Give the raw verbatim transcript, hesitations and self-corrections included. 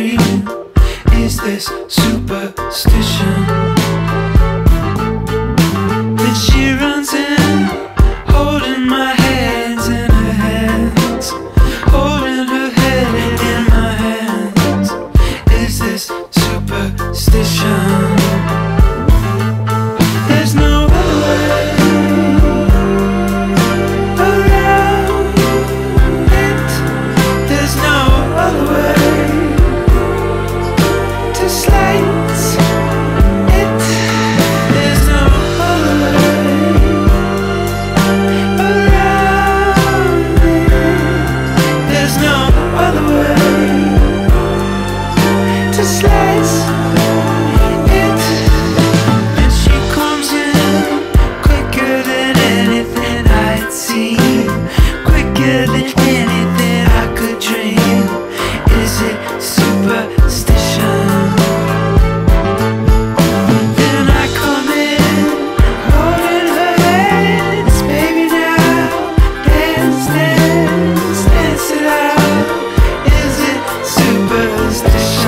dream. Is this superstition? Then she runs in, holding my hands in her hands, holding her head in my hands. Is this superstition? There's no other way around it. There's no other way to slice it. There's no other way around it. There's no other way to slice it. And she comes in quicker than anything I'd seen, quicker than anything I could dream. Is it superstition? Then I come in, holding her hands, baby now, dance, dance, dance it out. Is it superstition?